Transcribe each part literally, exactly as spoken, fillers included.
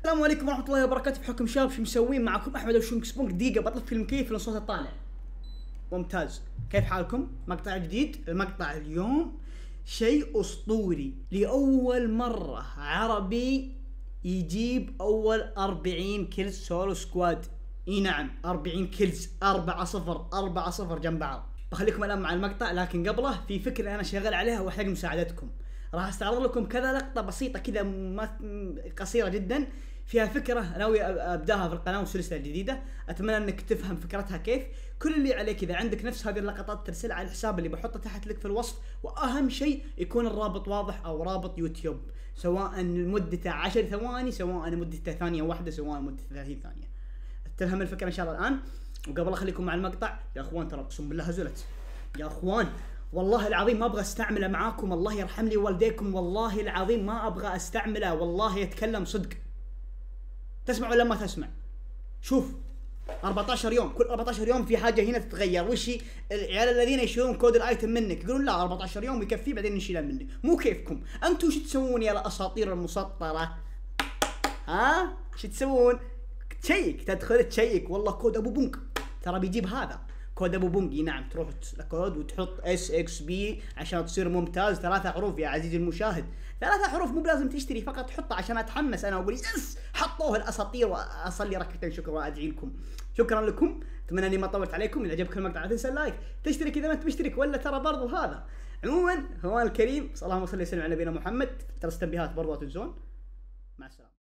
السلام عليكم ورحمة الله وبركاته. في حكم شاب شو مسوين معكم أحمد وشونك سبونك. دقيقة بطلب فيلم كيف للصوت الطالع. ممتاز. كيف حالكم؟ مقطع جديد. المقطع اليوم شيء أسطوري، لأول مرة عربي يجيب أول أربعين كيلز سولو سكواد. إي نعم أربعين كيلز، أربعة صفر أربعة صفر جنب بعض. بخليكم الآن مع المقطع، لكن قبله في فكرة أنا شغال عليها وأحتاج مساعدتكم. راح استعرض لكم كذا لقطة بسيطة كذا قصيرة جدا، فيها فكرة ناوي أبداها في القناة والسلسلة الجديدة. أتمنى أنك تفهم فكرتها كيف. كل اللي عليك إذا عندك نفس هذه اللقطات ترسلها على الحساب اللي بحطه تحت لك في الوصف، وأهم شيء يكون الرابط واضح أو رابط يوتيوب، سواء مدته عشر ثواني سواء مدته ثانية واحدة سواء مدته ثلاثين ثانية. تفهم الفكرة إن شاء الله الآن. وقبل أخليكم مع المقطع يا أخوان، ترى أقسم بالله هزلت يا أخوان، والله العظيم ما ابغى استعمله معاكم. الله يرحم لي والديكم، والله العظيم ما ابغى استعمله. والله يتكلم صدق. تسمع ولا ما تسمع؟ شوف أربعة عشر يوم، كل أربعة عشر يوم في حاجه هنا تتغير. وش هي؟ العيال الذين يشيلون كود الايتم منك يقولون لا أربعة عشر يوم يكفي بعدين نشيله منك. مو كيفكم انتم. وش تسوون يا الاساطير المسطره؟ ها وش تسوون؟ تشيك، تدخل تشيك والله كود ابو بونك ترى بيجيب هذا كود ابو بونجي. نعم تروح الكود وتحط اس اكس بي عشان تصير ممتاز. ثلاثة حروف يا عزيزي المشاهد، ثلاثة حروف، مو بلازم تشتري، فقط حطها عشان اتحمس انا واقول يس حطوه الاساطير واصلي ركعتين شكر وادعي لكم. شكرا لكم، اتمنى اني ما طولت عليكم. اذا عجبك المقطع لا تنسى اللايك، تشترك اذا ما انت مشترك، ولا ترى برضو هذا. عموما هوان الكريم، اللهم صل وسلم على نبينا محمد. ترى التنبيهات برضو لا تنسون. مع السلامه.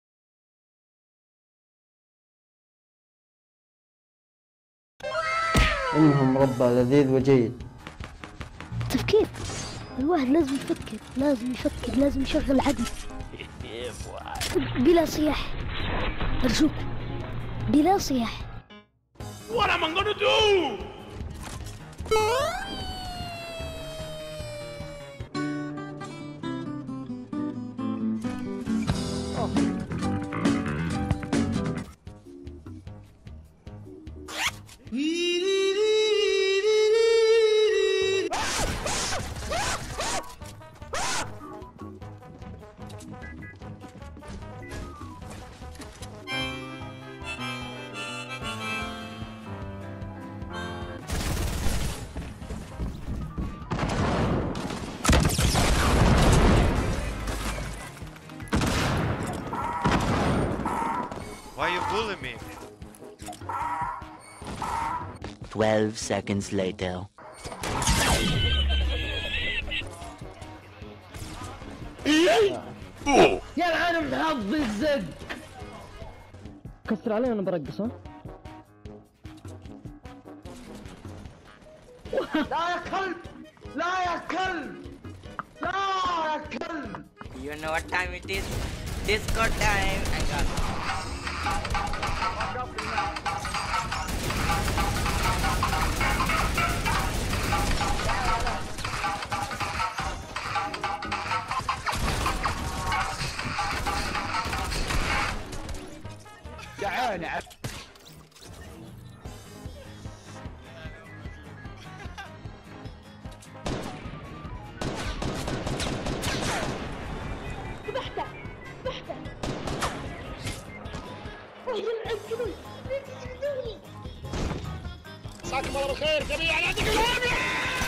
إنهم مربى لذيذ وجيد. تفكير، الواحد لازم يفكر، لازم يفكر، لازم يشغل عقل بلا صياح. أرجوك بلا صياح. What am I gonna do? Why you bullying me? Twelve seconds later. يا العالم حظ الزق. كسر علي وانا برقص. ها لا يا كلب، لا يا كلب، لا يا كلب. You know what time it is? Disco time. I got جعان عب. ذبحته ذبحته. مساكم الله بالخير جميعا. يعطيك العافية.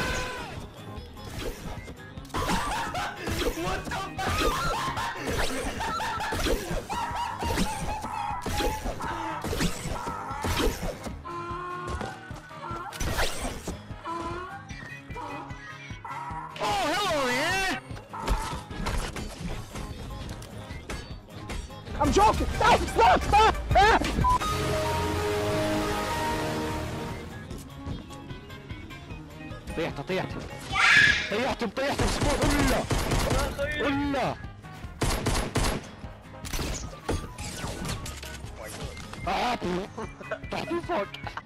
I'm joking. Stop! Stop! Stop! طيحت طيحت طيحت طيحت اسبوع. ولا ولا اعطي تحت فوق.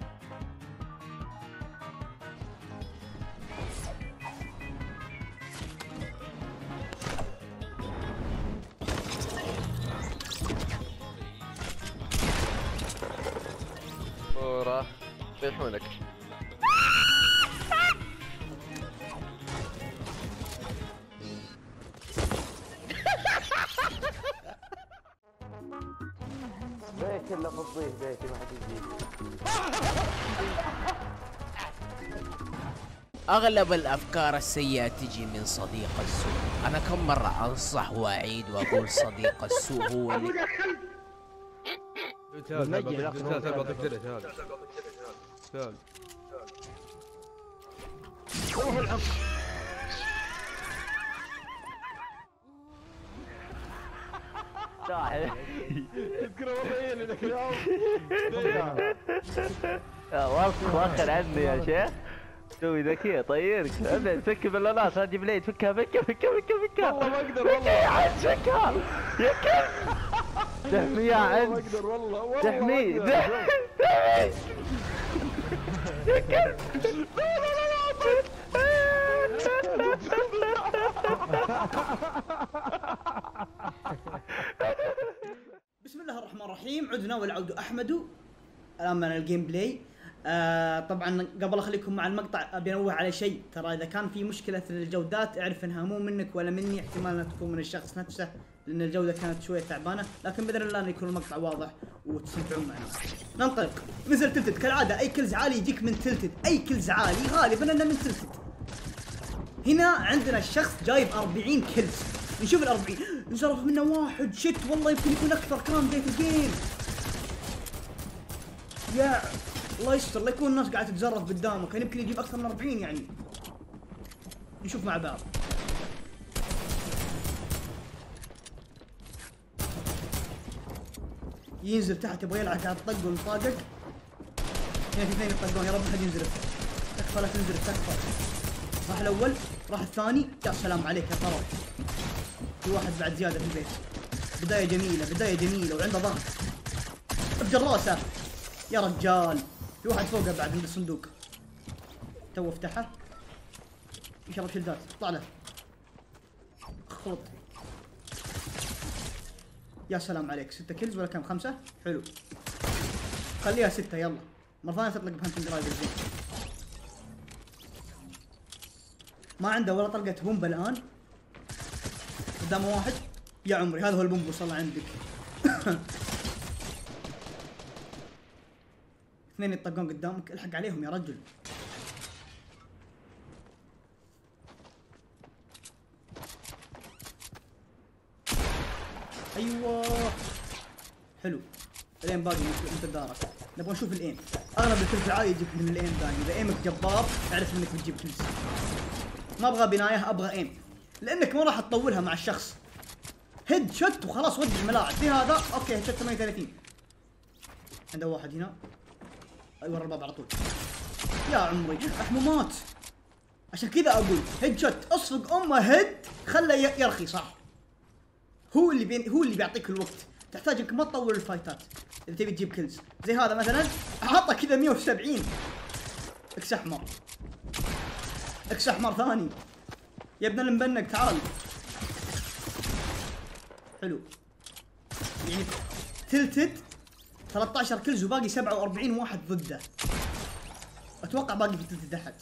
ورا يطيحونك. بيتي اللي فضيه بيتي ما حد يجي. أغلب الأفكار السيئة تجي من صديق السوء. أنا كم مرة أنصح وأعيد وأقول صديق السوء هو اللي تعال تعال تعال بعطيك درع تعال تعال. تعال تذكر وضعين لك اليوم. واخر عني يا شيخ. سوي ذكية طيرك. ابدا فك بالونات هذه بليد فكها فكها فكها فكها فكها. والله ما اقدر والله. يا عاد فكها يا كلب. تحمي يا عاد. ما اقدر والله والله. تحمي يا كلب. لا لا لا بسم الله الرحمن الرحيم. عدنا والعود احمد. الان من الجيم بلاي. آه طبعا قبل اخليكم مع المقطع ابي انوه على شيء. ترى اذا كان في مشكله في الجودات اعرف انها مو منك ولا مني، احتمال انها تكون من الشخص نفسه لان الجوده كانت شويه تعبانه، لكن باذن الله انه يكون المقطع واضح وتستمتعون معنا. ننطلق. نزل تلتد كالعاده، اي كلز عالي يجيك من تلتد، اي كلز عالي غالبا انه من تلتد. هنا عندنا الشخص جايب أربعين كلز، نشوف ال أربعين انصرف منه واحد. شت والله يمكن يكون اكثر كان بدايه الجيم. يا الله يستر لا يكون الناس قاعده تتزرف قدامه، كان يمكن يجيب اكثر من أربعين يعني. نشوف مع بعض. ينزل تحت يبغى يلعب قاعد طق ونطاقق. هنا في اثنين يطقون، يا رب حد ينزل. تكفى لا تنزل تكفى. راح الاول، راح الثاني، يا سلام عليك يا طرف. في واحد بعد زياده في البيت. بدايه جميله بدايه جميله وعنده ضغط. ابجر راسه يا رجال. في واحد فوقه بعد عند الصندوق. تو افتحه. يشرب شلدات، اطلع له. خلط. يا سلام عليك. ستة كيلز ولا كم؟ خمسة؟ حلو. خليها ستة يلا. مرة ثانية تطلق بهانتنج رايدر زين. ما عنده ولا طلقة بومبا الآن. قدامه واحد. يا عمري هذا هو البومب وصل عندك. اثنين يطقون قدامك، الحق عليهم يا رجل. ايوه حلو. الين باقي انت دارك. نبغى نشوف الايم. اغلب الكلز العالي يجيك من الايم دايم. اذا ايمك جبار اعرف انك بتجيب كلز. ما ابغى بنايه، ابغى ايم، لانك ما راح تطولها مع الشخص. هيد شوت وخلاص ودي الملاعب. في هذا اوكي هيد شوت ثمانية وثلاثين. عنده واحد هنا. ايوه الرباب على طول. يا عمري احمومات. عشان كذا اقول هيد شوت اصفق امه هيد خله يرخي صح. هو اللي بين هو اللي بيعطيك الوقت. تحتاج انك ما تطول الفايتات اذا تبي تجيب كلز. زي هذا مثلا احطه كذا مية وسبعين. اكس احمر. اكس احمر ثاني. يا ابن المبنق تعال. حلو. يعني تلتد ثلاثة عشر كلز وباقي سبعة وأربعين واحد ضده. اتوقع باقي في تلتد احد.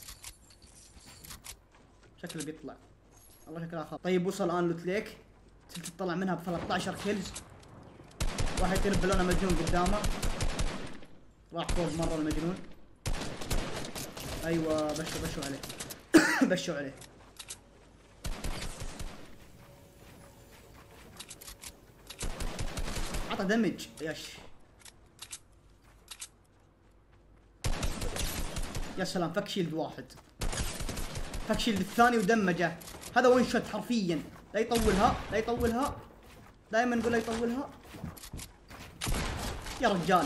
شكله بيطلع. الله شكله خلاص. طيب وصل الان لوت ليك. تلتد طلع منها ب ثلاثة عشر كلز. واحد يطير بلونه مجنون قدامه. راح فوق مره المجنون. ايوه بشوا بشوا عليه. بشوا عليه. عطى دمج. ياش يا سلام. فك شيلد واحد. فك شيلد الثاني ودمجه. هذا وين شوت حرفيا. لا يطولها لا يطولها. دائما نقول لا يطولها يا رجال.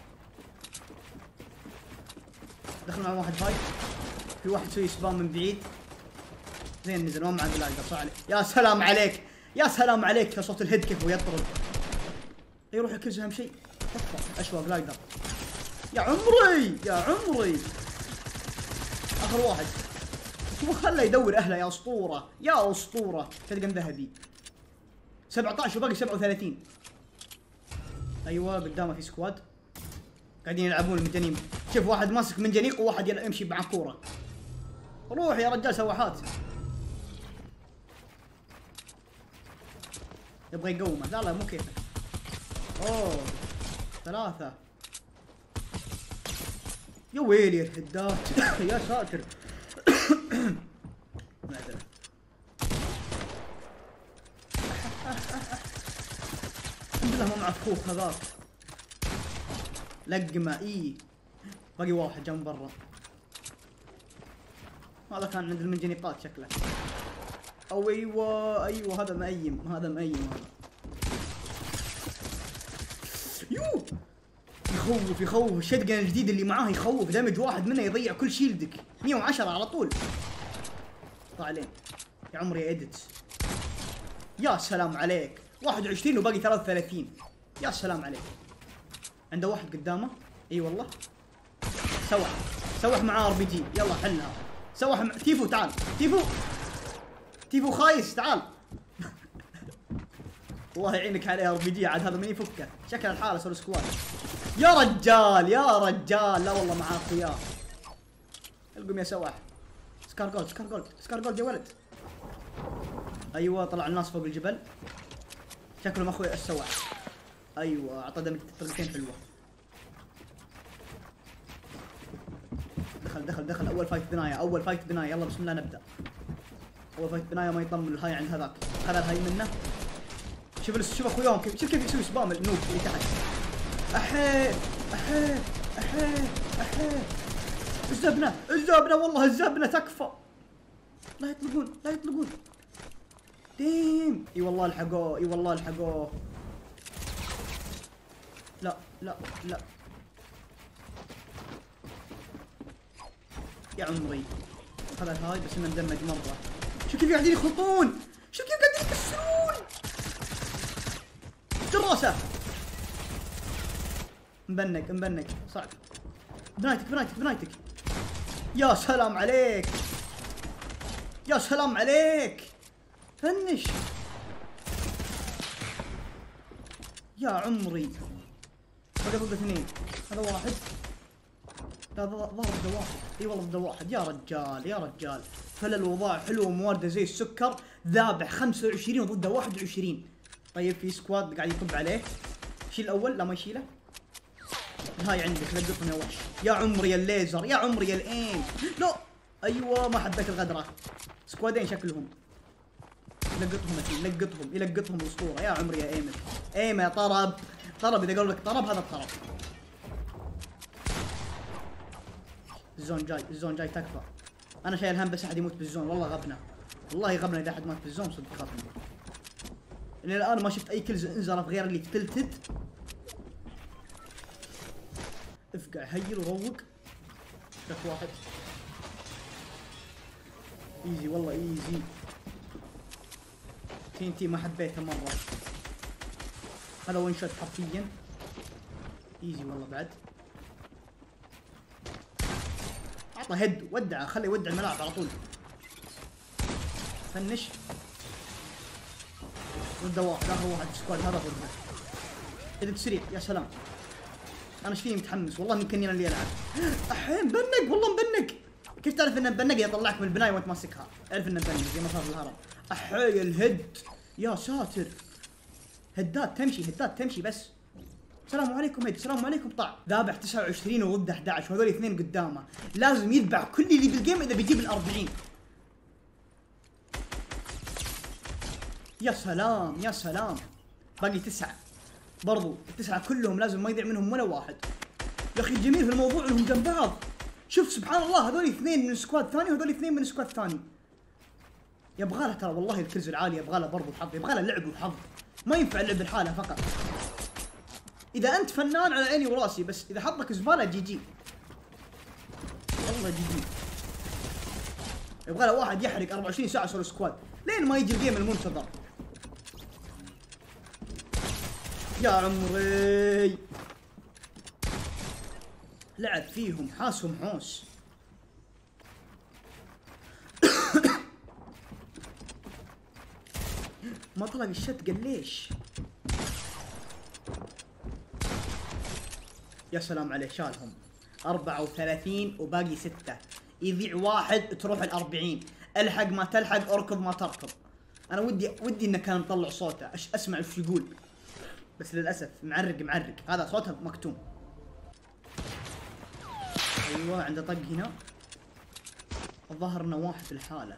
دخل مع واحد فايت. في واحد يسوي سبام من بعيد. زين نزل ما معه بلايدر صح عليك. يا سلام عليك يا سلام عليك يا صوت الهيد كيف هو يطرد. يروح الكلز اهم شيء. تكفى اشوى بلايدر. يا عمري يا عمري. اخر واحد. هو خله يدور اهله يا اسطوره يا اسطوره. شتقن ذهبي. سبعة عشر وباقي سبعة وثلاثين. ايوه قدامه في سكواد قاعدين يلعبون المجانين. شوف واحد ماسك منجنيق وواحد يمشي مع كوره. روح يا رجال سواحات. يبغى يقومه. لا لا مو كيفك. اوه ثلاثة. يا ويلي الهدات. يا ساتر. معذرة. الحمد لله مو معفوف هذاك. لقمة اي. باقي واحد جنب برا. هذا كان عند المنجنيقات شكله. او ايوه ايوه هذا مأيم، هذا مأيم هذا. يو يخوف يخوف. الشتقن الجديد اللي معاه يخوف. دامج واحد منه يضيع كل شيلدك. مية وعشرة على طول. طلع عليه يا عمري يا اديت. يا سلام عليك. واحد وعشرين وباقي ثلاثة وثلاثين. يا سلام عليك. عنده واحد قدامه. اي والله. سوح سوح معاه ار بي جي. يلا حلها. سوح مع... تيفو تعال. تيفو تيفو خايس تعال. الله يعينك عليه ار بي جي عاد. هذا من يفكه. شكل الحاله سولو سكواد. يا رجال يا رجال. لا والله معاه اخوياه. القم يا سواح. سكار جولد سكار جولد سكار جولد يا ولد. ايوه طلع الناس فوق الجبل. شكلهم اخوي السواح. ايوه اعطى دمج طريقتين حلوه. دخل دخل دخل. اول فايت بنايه. اول فايت بنايه. يلا بسم الله نبدا. اول فايت بنايه ما يطمن الهاي عند هذاك. خذ الهاي منه. شوف شوف اخوياهم كيف. شوف كيف يسوي سبام النوب اللي تحت. احيه احيه احيه احيه. الزبنه الزبنه والله الزبنه تكفى. لا يطلقون لا يطلقون. ديم. اي والله الحقوه اي والله الحقوه. لا لا لا يا عمري. خذ الهاي بس انه مدمج مره. شوف كيف قاعدين يخلطون. شوف كيف قاعدين يكسرون. دراسة. مبنك مبنك صعب. بنايتك بنايتك بنايتك. يا سلام عليك. يا سلام عليك. فنش. يا عمري. بقى ضد اثنين. هذا واحد. لا ظهر ضد واحد. اي والله ضد واحد. يا رجال يا رجال. فلا الوضع حلو وموارده زي السكر. ذابح خمسة وعشرين وضده واحد وعشرين. طيب في سكواد قاعد يطب عليه. شيل الاول. لا ما يشيله. هاي عندك لقطهم يا وحش. يا عمري الليزر يا عمري الايم. لا ايوه ما حبيت الغدره. سكوادين شكلهم. لقطهم الحين لقطهم يلقطهم الاسطوره. يا عمري يا ايمن. ايمن يا طرب. طرب اذا قالوا لك طرب هذا الطرب. الزون جاي الزون جاي تكفى. انا شايل هم بس احد يموت بالزون. والله غبنا والله غبنا اذا احد مات بالزون صدق خافني. الى الان ما شفت اي كلز انزرف غير اللي تلتد. افقع هيل وروق. لك واحد. ايزي والله ايزي. تي ان تي ما حبيته مره. هذا وين شوت حرفيا. ايزي والله بعد. اعطى هيد ودعه. خليه يودع الملعب على طول. فنش. ضد واحد. اخر واحد سكواد هذا ضده. اذا تسريع يا سلام. انا ايش فيني متحمس والله يمكن انا اللي العب. الحين مبنق والله مبنق. كيف تعرف انه مبنق؟ يطلعك من البنايه وانت ماسكها. اعرف انه مبنق زي ما صار في الهرم. احي الهد. يا ساتر. هدات تمشي هدات تمشي بس. السلام عليكم هيد. السلام عليكم. طع ذابح تسعة وعشرين وضد احد عشر وهذول اثنين قدامه. لازم يذبح كل اللي بالجيم اذا بيجيب ال أربعين. يا سلام يا سلام. باقي تسعة برضو. التسعة كلهم لازم ما يضيع منهم ولا واحد. يا اخي الجميل في الموضوع انهم جنب بعض. شوف سبحان الله هذول اثنين من سكواد ثاني وهذول اثنين من سكواد ثاني. يبغى له ترى والله الكلز العالي يبغى له برضو حظ. يبغى له لعب وحظ. ما ينفع اللعب الحالة فقط. اذا انت فنان على عيني وراسي بس اذا حظك زبالة جي جي. والله جي جي. يبغى له واحد يحرق أربعة وعشرين ساعة سولو سكواد لين ما يجي الجيم المنتظر. يا عمري. لعب فيهم حاسهم حوس. ما طلق الشت قال ليش. يا سلام عليه شالهم. أربعة وثلاثين وباقي ستة. يضيع واحد تروح الأربعين. الحق ما تلحق اركض ما تركض. انا ودي ودي انه كان نطلع صوته. أش اسمع ايش يقول. بس للاسف معرق معرق، هذا صوتها مكتوم. ايوه عنده طق هنا، الظاهر انه واحد في الحاله.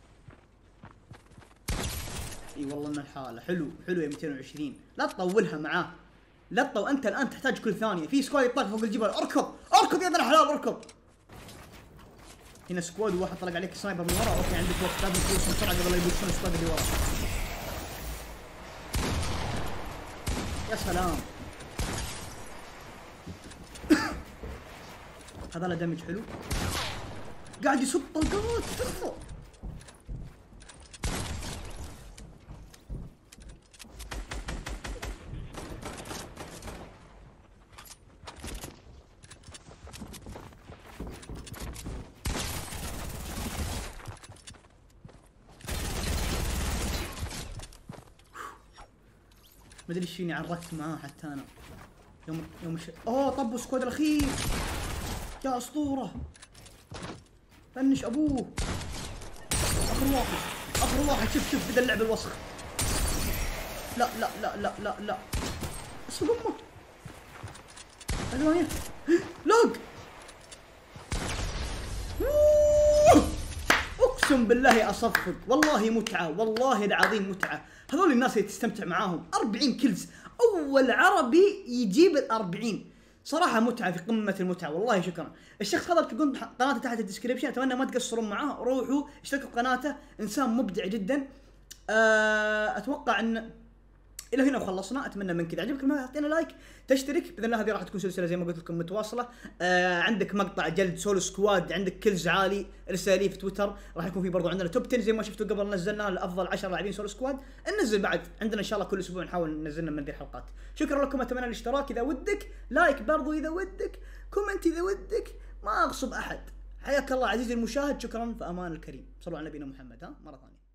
اي والله انه الحاله. حلو حلو يا مئتين وعشرين، لا تطولها معاه، لا تطول. انت الان تحتاج كل ثانيه. في سكواد يطلق فوق الجبل، اركض اركض يا ابن الحلال اركض. هنا سكواد وواحد طلق عليك سنايبر من ورا. اوكي عندك وقت، لازم تخلص بسرعه قبل لا يبوشون السكواد اللي ورا. يا سلام. هذا له دمج حلو، قاعد يصب طلقات تكفى. ما ادري ايش فيني، عرقت معاه حتى انا. يوم يوم ش... اوه طبوا سكواد الاخير يا اسطوره. فنش ابوه. اخر واحد اخر واحد. شوف شوف بدا اللعب الوسخ. لا لا لا لا لا لا اصفق امه. ايوه لوج. اقسم بالله اصفق، والله متعه، والله العظيم متعه. هذول الناس اللي تستمتع معاهم. أربعين كيلز، اول عربي يجيب الأربعين. صراحه متعه في قمه المتعه، والله شكرا. الشخص هذا تلقون قناته تحت الديسكربشن، اتمنى ما تقصرون معاه، روحوا اشتركوا بقناته، انسان مبدع جدا. اتوقع ان الى هنا وخلصنا. اتمنى من كذا عجبك المقطع اعطينا لايك، تشترك، باذن الله هذه راح تكون سلسله زي ما قلت لكم متواصله. آه عندك مقطع جلد سولو سكواد، عندك كلز عالي، ارسل لي في تويتر. راح يكون في برضو عندنا توب عشرة زي ما شفتوا قبل، نزلنا لافضل عشرة لاعبين سولو سكواد. ننزل بعد عندنا ان شاء الله كل اسبوع، نحاول ننزلنا من ذي الحلقات. شكرا لكم، اتمنى الاشتراك اذا ودك، لايك برضو اذا ودك، كومنت اذا ودك، ما اغصب احد. حياك الله عزيزي المشاهد، شكرا، في امان الكريم. صلوا على نبينا محمد. ها مره ثانيه.